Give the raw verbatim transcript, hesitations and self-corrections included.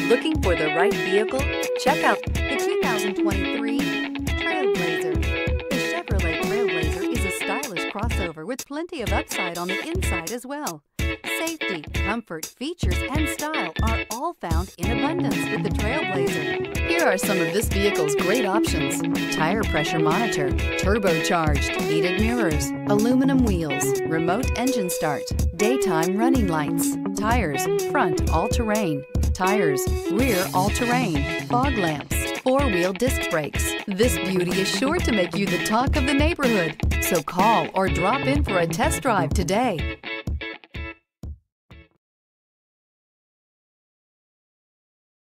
Looking for the right vehicle? Check out the two thousand twenty-three Trailblazer. The Chevrolet Trailblazer is a stylish crossover with plenty of upside on the inside as well. Safety, comfort, features, and style are all found in abundance with the Trailblazer. Here are some of this vehicle's great options: tire pressure monitor, turbocharged, heated mirrors, aluminum wheels, remote engine start, daytime running lights, tires, front all-terrain, tires, rear all-terrain, fog lamps, four-wheel disc brakes. This beauty is sure to make you the talk of the neighborhood. So call or drop in for a test drive today.